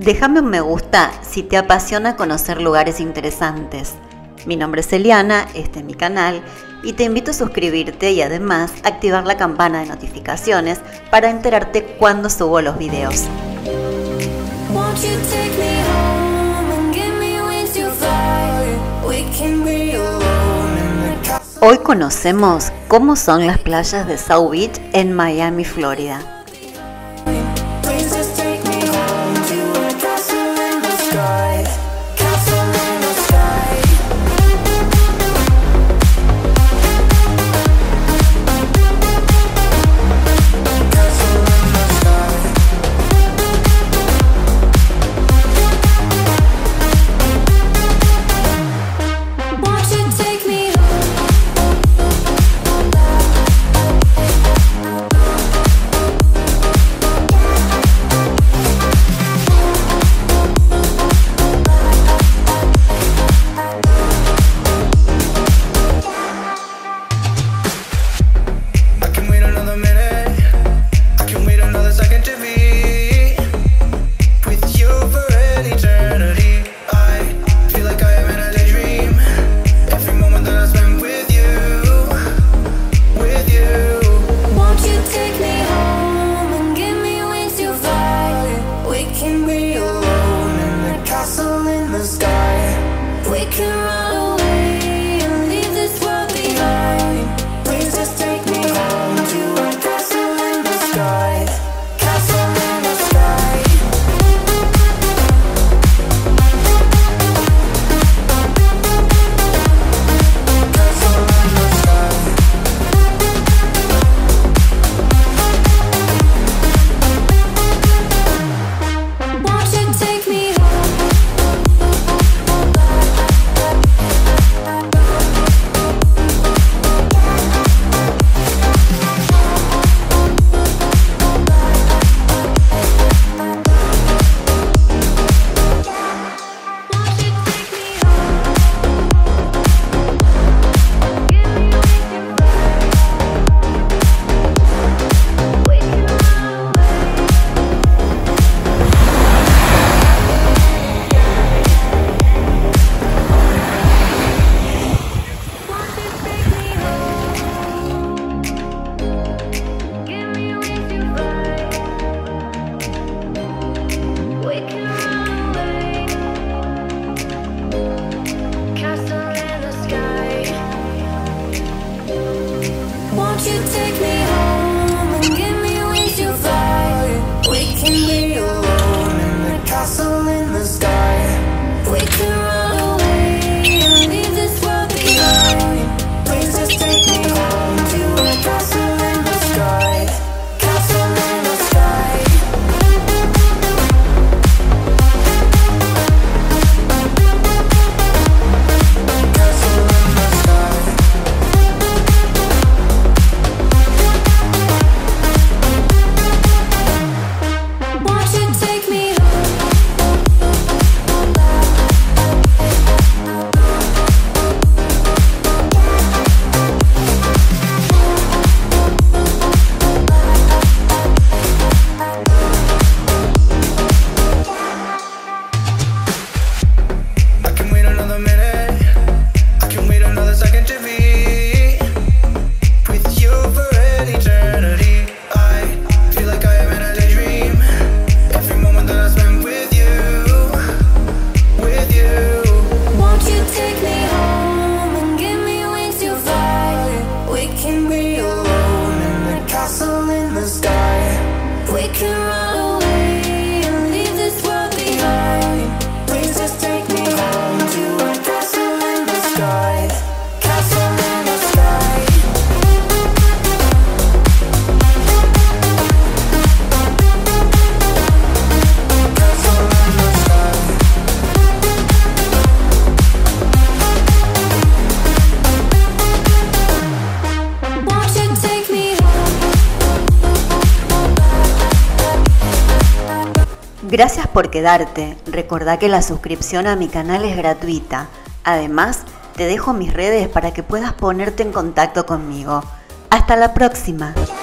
Déjame un me gusta si te apasiona conocer lugares interesantes. Mi nombre es Eliana, este es mi canal y te invito a suscribirte y además activar la campana de notificaciones para enterarte cuando subo los videos. Hoy conocemos cómo son las playas de South Beach en Miami, Florida. Gracias por quedarte. Recordá que la suscripción a mi canal es gratuita. Además, te dejo mis redes para que puedas ponerte en contacto conmigo. Hasta la próxima.